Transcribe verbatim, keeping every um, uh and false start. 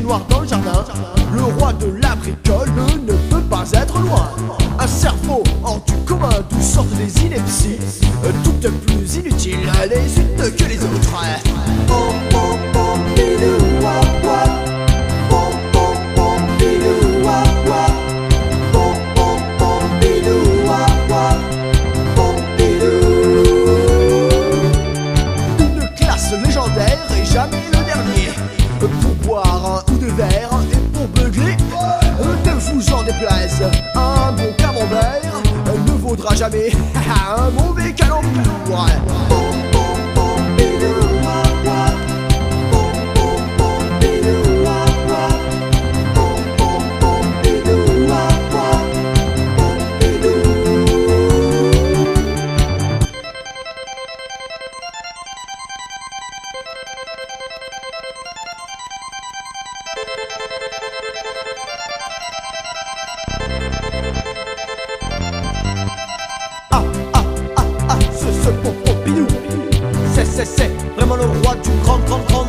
noir dans le jardin. Le roi de la bricole ne peut pas être loin. Un cerveau hors du commun d'où sortent des inepties, toutes plus inutiles les unes que les autres. Oh, oh, oh, bidou, wa, wa. Oh, oh, oh, bidou, wa, wa. Oh, oh, oh, bidou, wa, wa. Oh, bidou. Une classe légendaire et jamais le dernier. Pour boire un ou deux verres et pour beugler, ne vous en déplaise, un bon camembert ne vaudra jamais un mauvais calembour. Oh, oh, oh, bidou, wa, wa. Oh, oh, oh, bidou, wa, wa. Oh, oh, oh, bidou, wa, wa. Oh, bidou. Ah, ah, ah, ah, ce, ce Pompidou, c'est, c'est, c'est vraiment le roi du grand, grand, grand